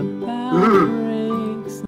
the bell breaks.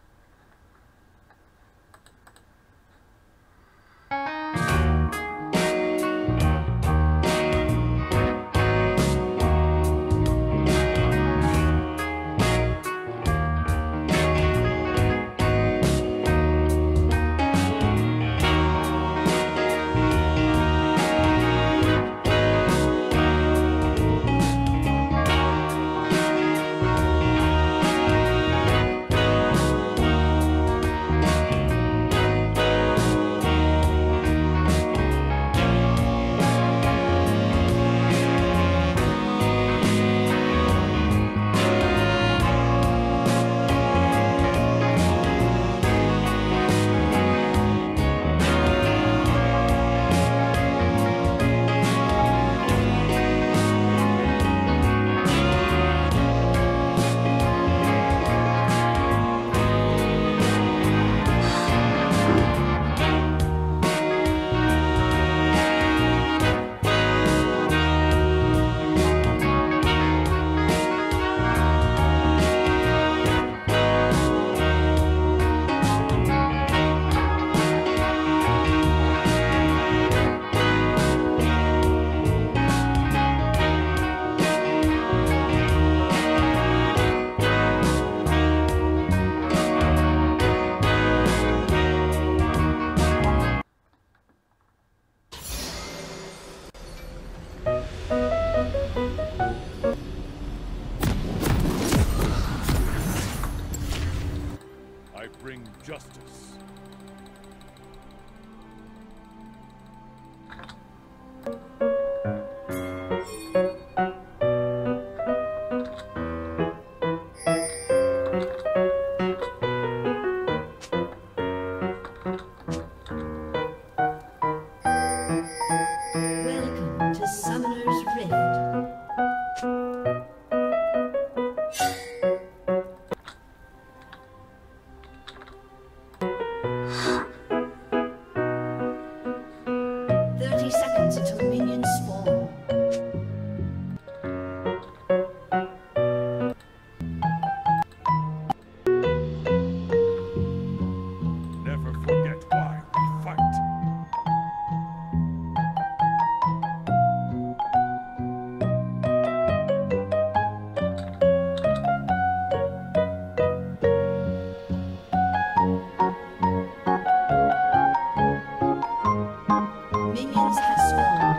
I bring justice. Welcome to Summoner's Rift. Until minions spawn. Never forget why we fight. Minions have spawned.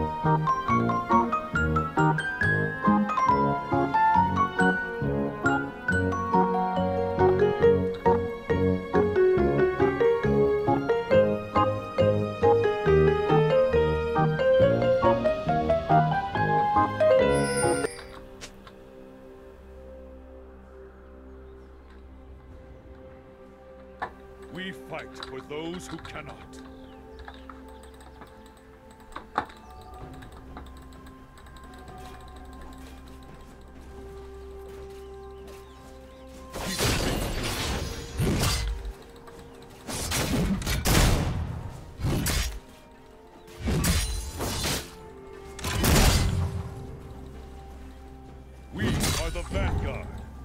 We fight for those who cannot. We are the vanguard.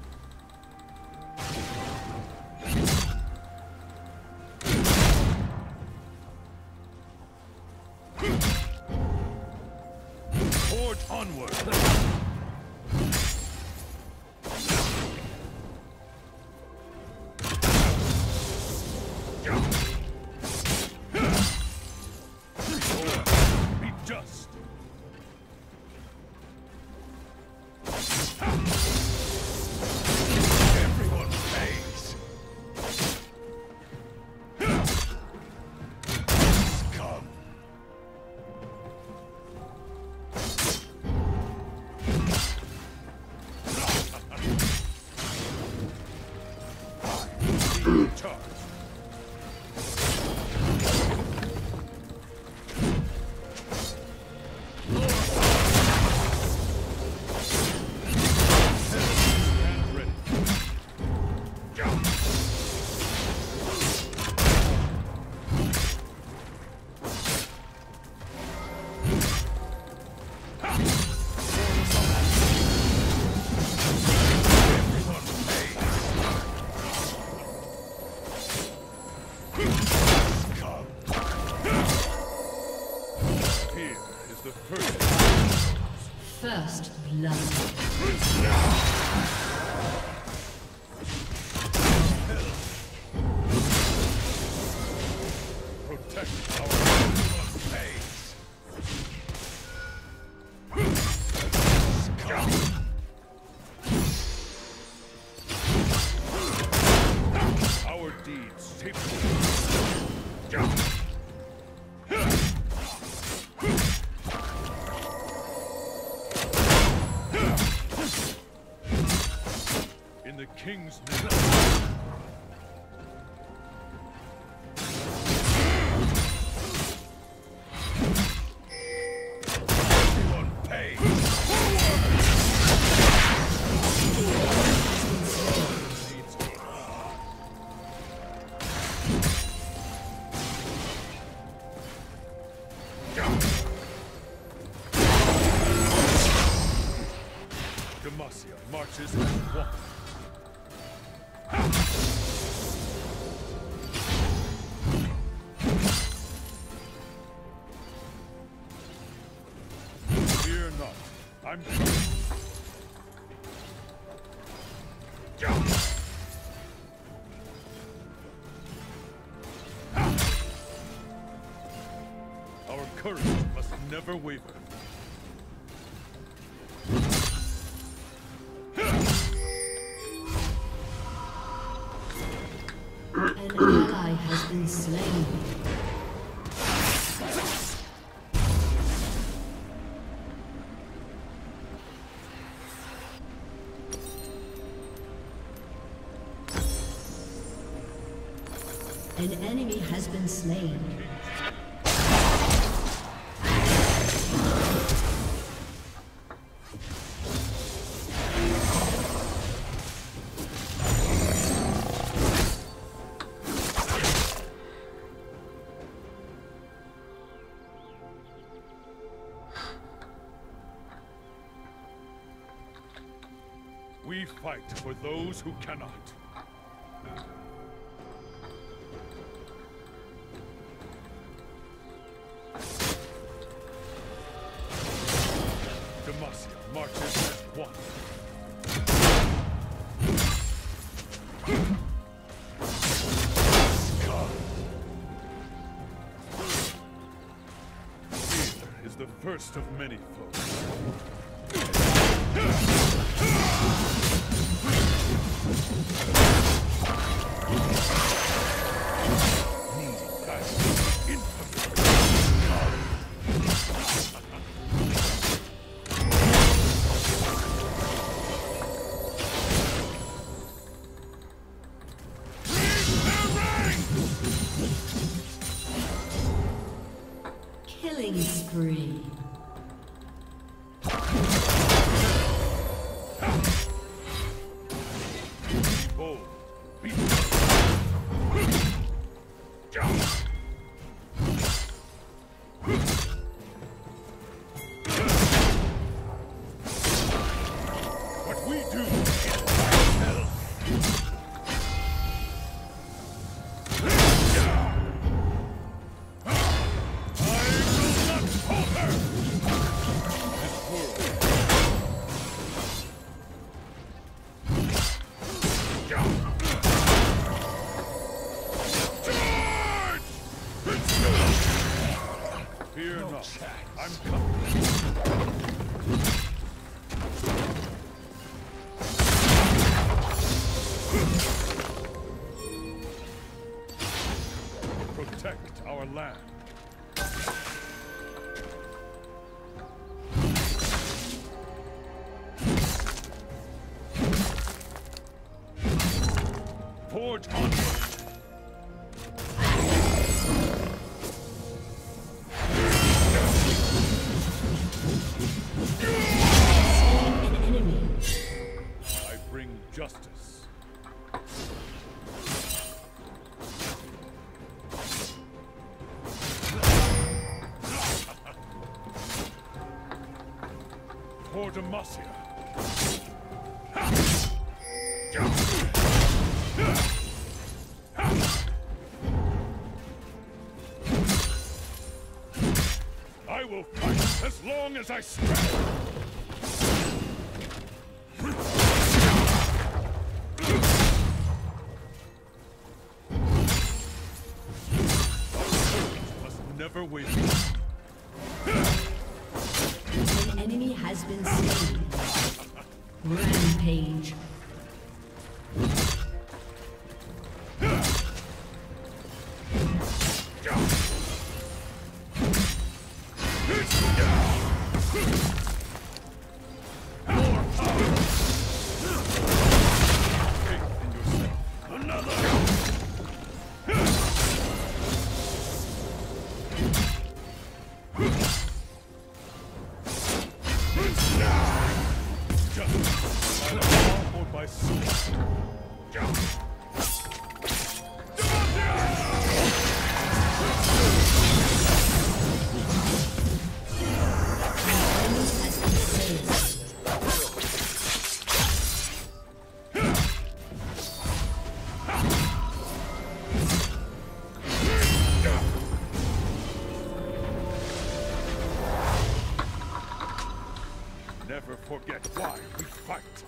Forge onward. Be just. Everyone pays. Come. Charge. Stand ready. Everyone pays. In the king's name. Everyone pay. Demacia marches as one. Fear not, I'm coming. Our courage must never waver. An ally has been slain. An enemy has been slain. We fight for those who cannot. Demacia marches as one. Fear is the first of many foes. Killing spree. Bold. Be what we do is hell. Fear not, I'm coming. Protect our land. Forge onward. An enemy. I bring justice. For Demacia. I will fight as long as I stand. Must never wait. An enemy has been slain. Rampage. I see. Never forget why we fight.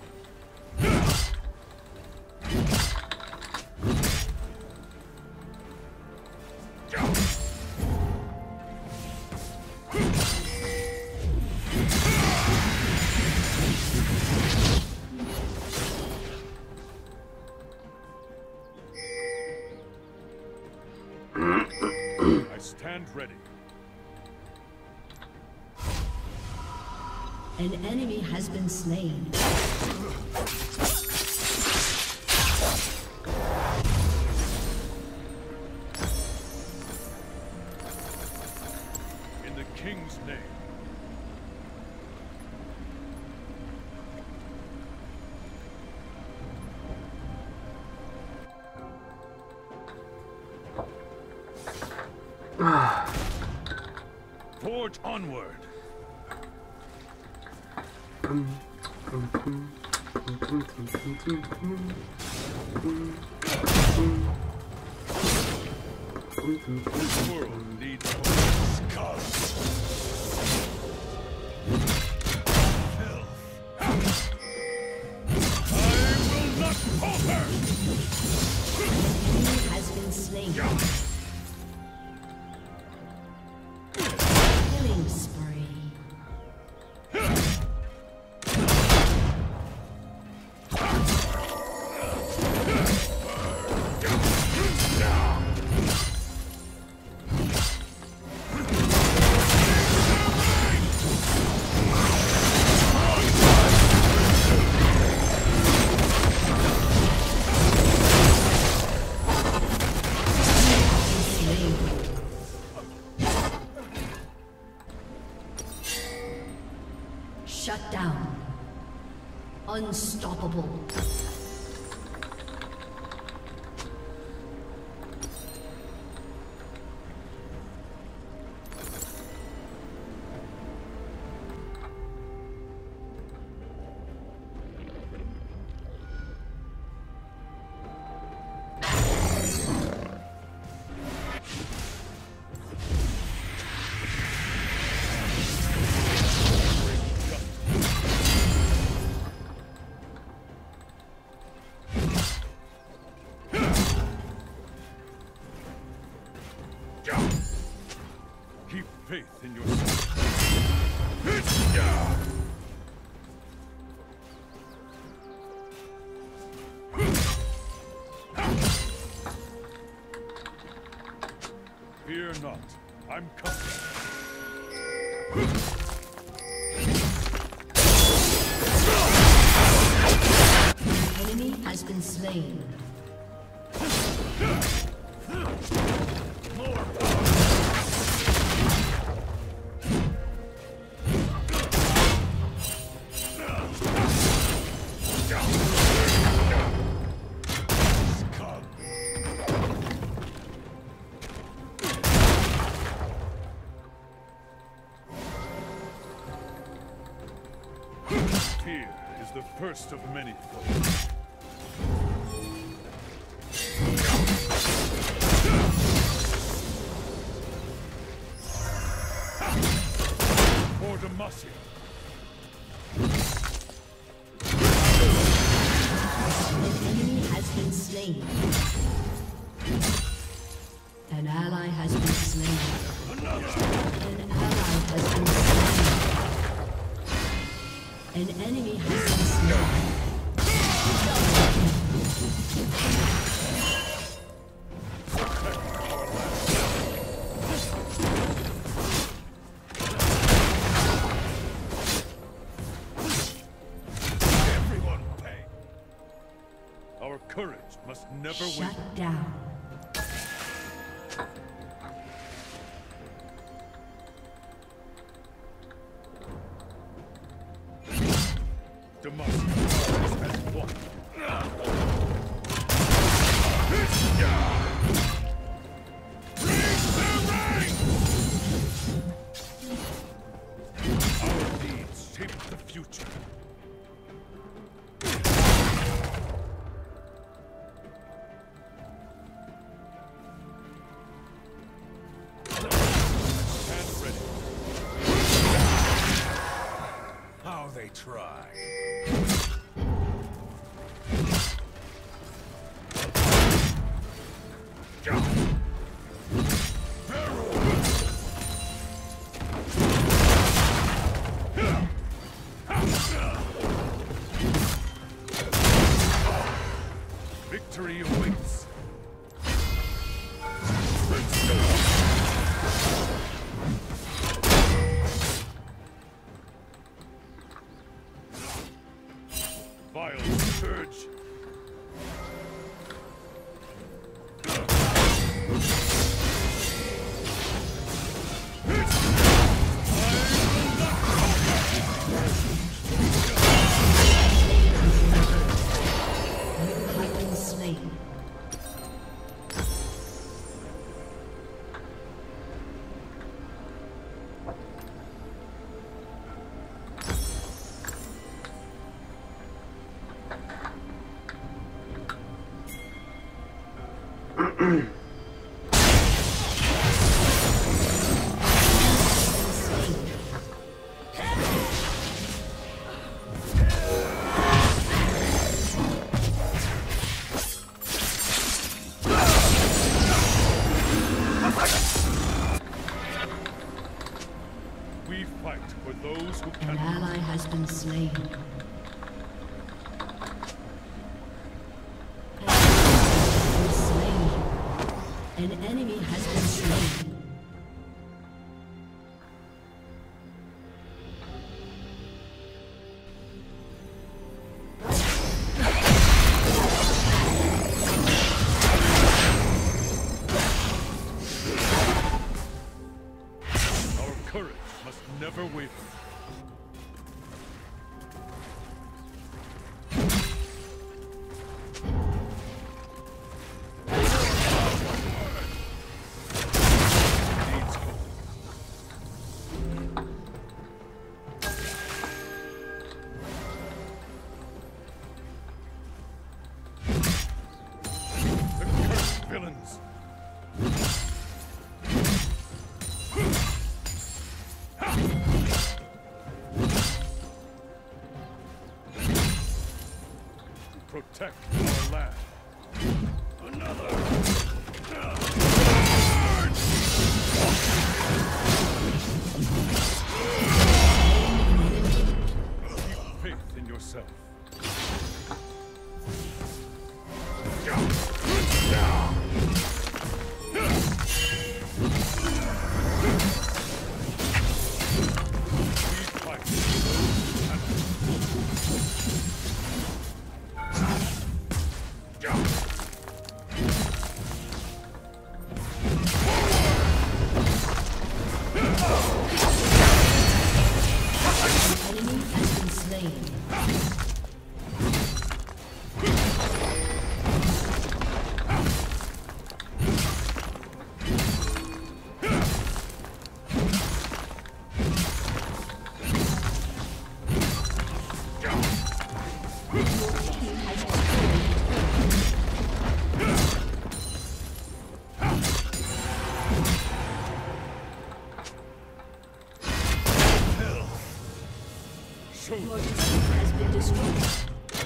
I stand ready. An enemy has been slain. In the King's name. Forge onward. This world needs scum. Filth. I will not falter. Enemy has been slain. Killing spree. Shut down. Unstoppable. Keep faith in yourself. Fear not, I'm coming. Enemy has been slain. Fear is the first of many foes. For Demacia. An enemy has been slain. An ally has been slain. An ally has been slain. An enemy has been slain. Everyone pay. Our courage must never win. Shut down. Demacia as one. try. Victory awaits. Vile scourge. Have been slain. We fight for those who An cannot. ally has been slain. An enemy has been slain. Our courage must never waver. Needs hope. The cursed villains. Protect our land. Another. Keep faith in yourself. We fight Enemy has been slain. Show Your turret has been destroyed.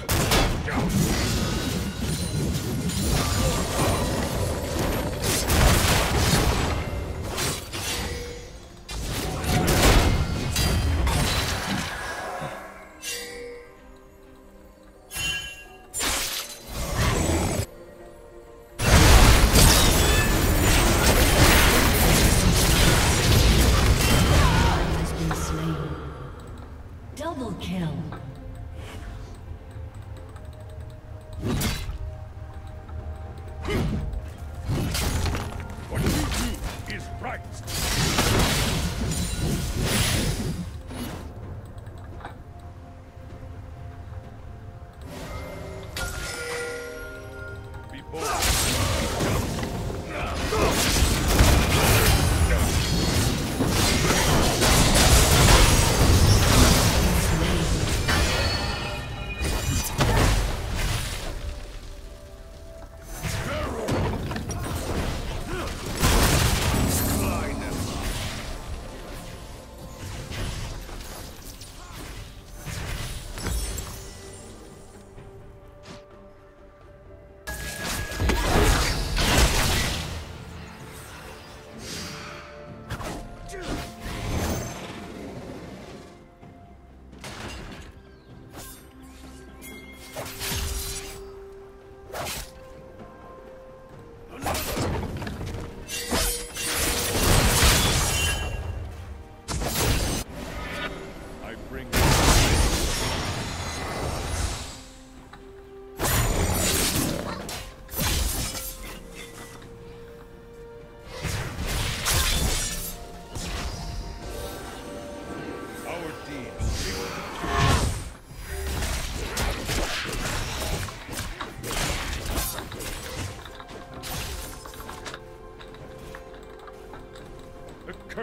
Has been slain. Double kill. what you do is right. Be bold.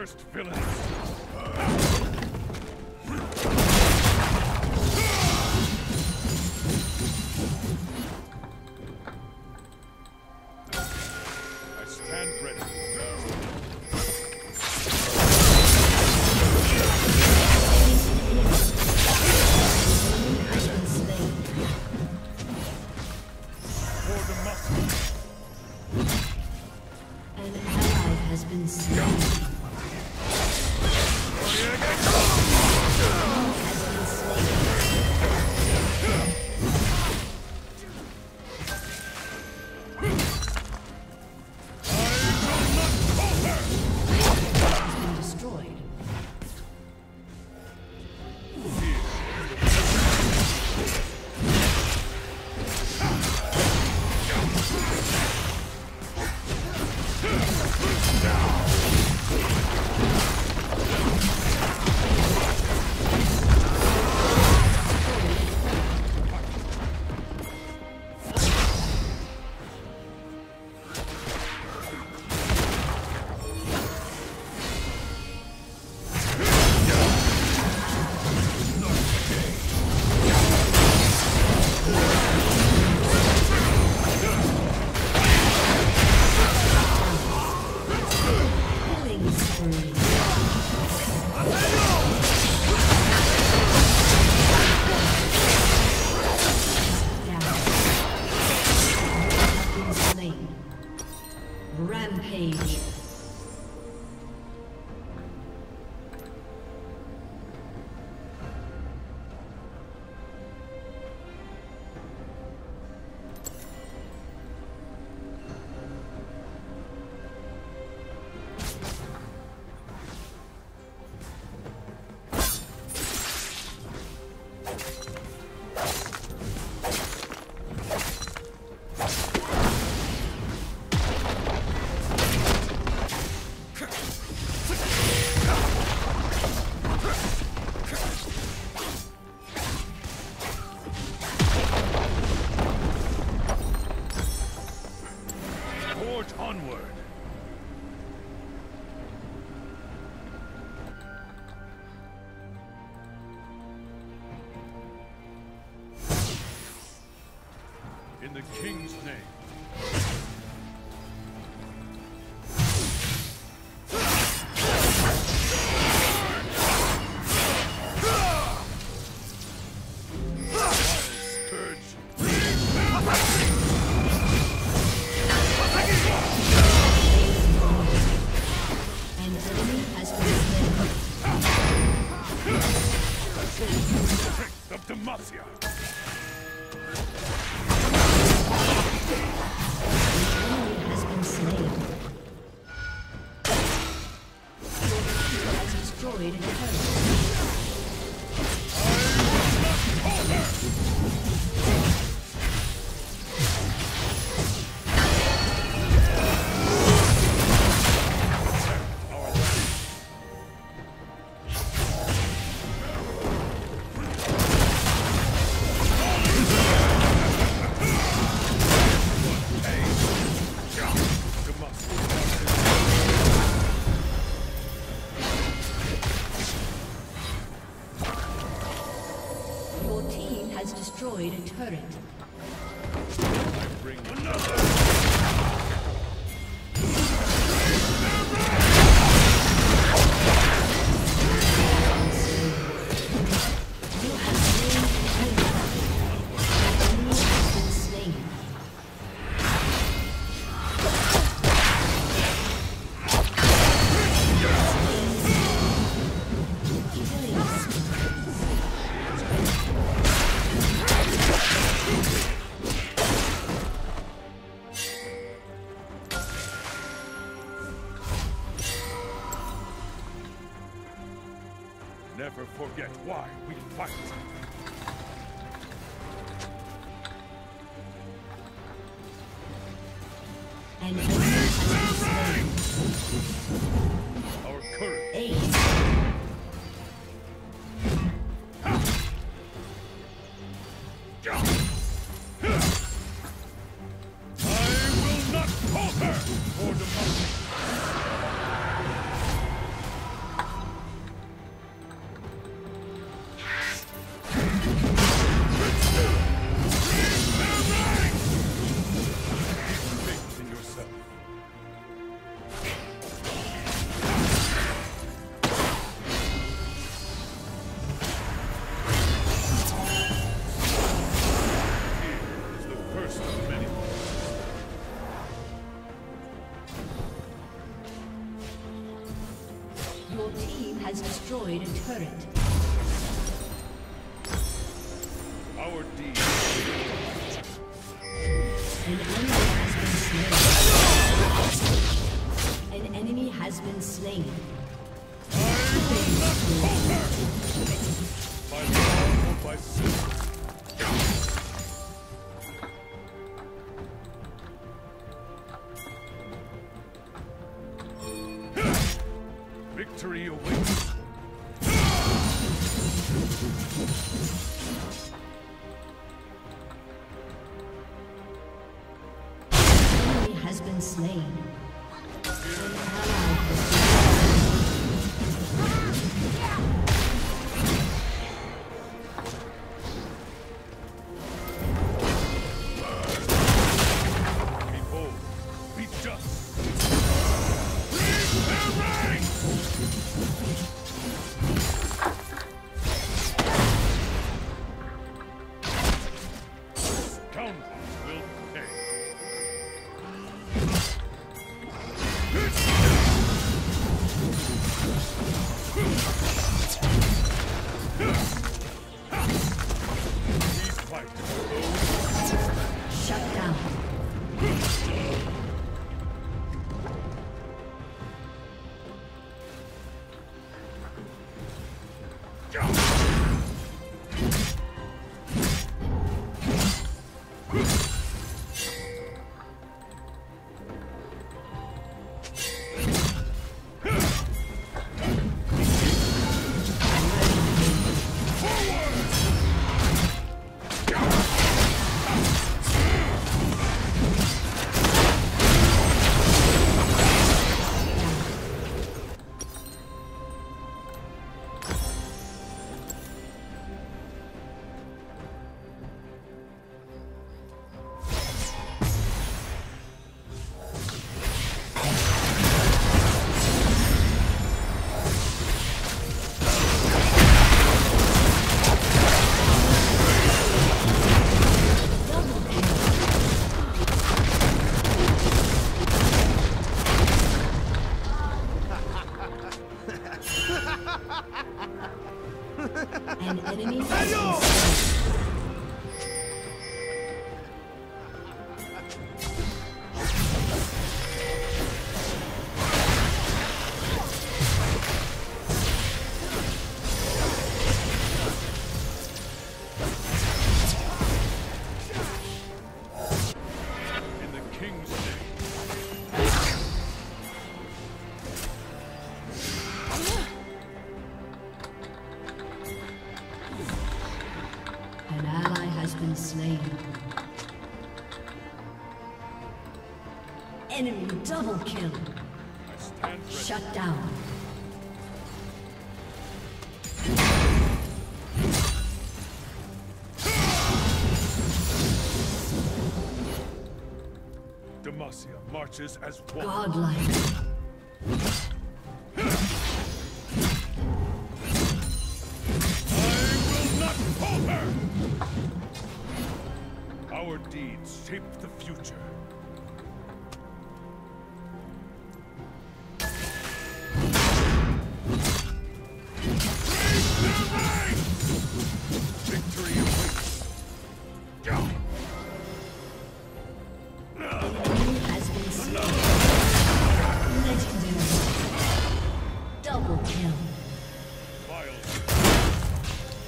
worst villains. I stand ready. For the muscle. An ally has been slain. Rampage. Onward. In the King's name. Of Demacia. Has been slain. Has destroyed a turret. Destroyed a turret. I bring another. Never forget why we fight. And has Our courage. Ace. I will not falter for the moment. first of many. Your team has destroyed a turret. Our deed. An enemy has been slain. I will not falter! By law or by system. Victory awaits. Enemy has been slain. An ally Be bold. Be just. Lead their ranks! Scoundrels will pay. These fight. shut down. An enemy has been slain. In the king's name. An ally has been slain. Enemy double kill. I stand ready. Shut down. Demacia marches as one. Godlike. I will not falter! Our deeds shape the future. Raise their ranks! Victory awaits. Enemy has been slain. Legendary. Double kill. Vile.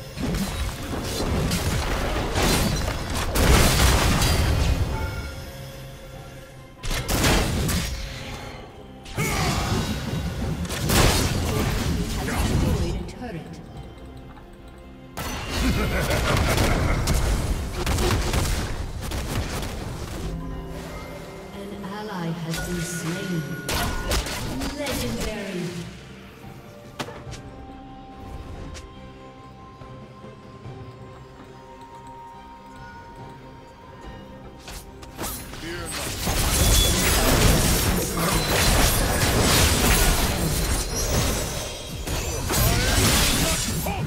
Has destroyed a turret. An ally has been slain. Legendary. Fear not.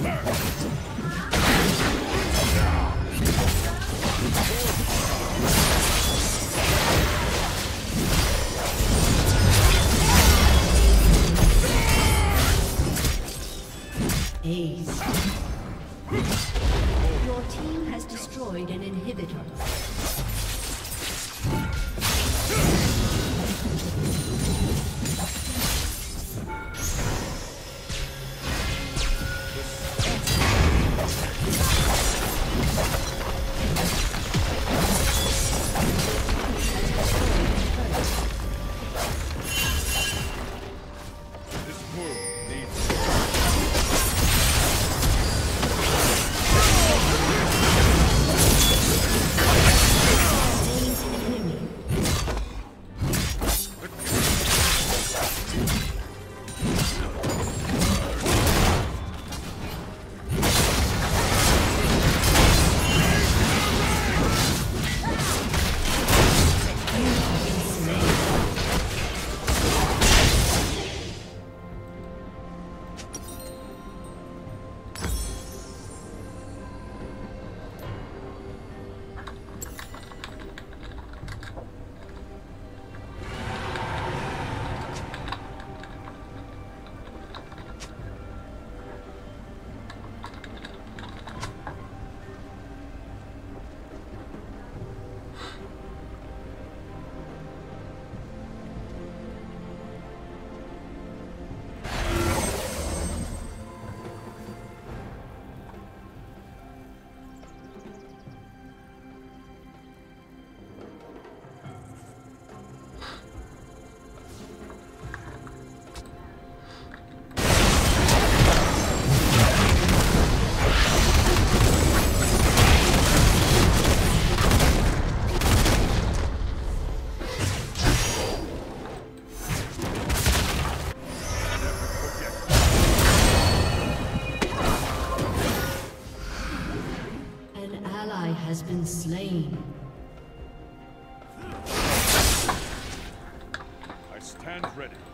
Falter! Stand ready.